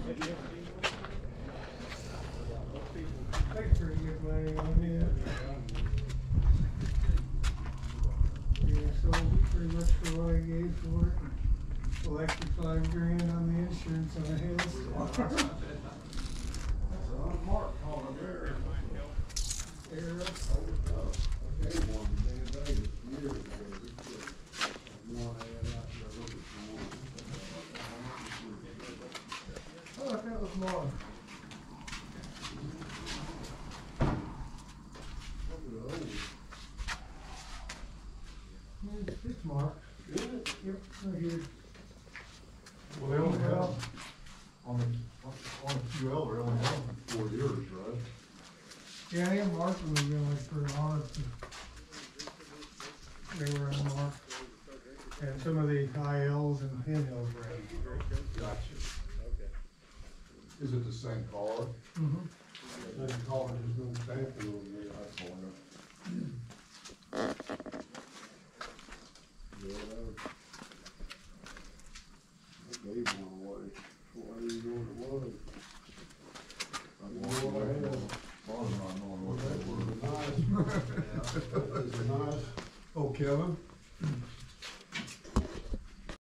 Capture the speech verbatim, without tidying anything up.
Take pretty good money on it. Yeah, so pretty much for what I gave for it. Collected five grand on the insurance on the hailstorm. That's a mark on there. Era. I gave one to Dan Davis years ago. One I had out there looking for one. I thought that was mine. Look at those. It's, it's marked. Is it? Yep, right here. Well, they only Well, have, on the, on the Q L, they only have four years, right? Yeah, I am marked them again, like for honest. They were unmarked. And some of the I Ls and N Ls were in. Gotcha. Is it the same car? Mm-hmm. Then the car just don't stamp it on me, that's all. Yeah, that was. I gave one away, so I didn't know what it was. I didn't know what I had. Far as not knowing what That they was were. a nice, that was a nice, Oh, Kevin?